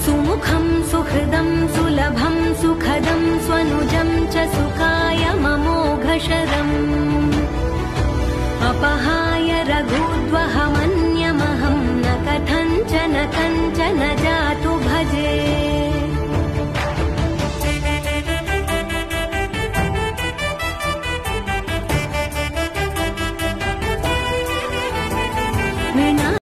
सुमुखं सुहृदं सुलभं सुखदं स्वनुजं च सुखाय ममोघशरम् अपहा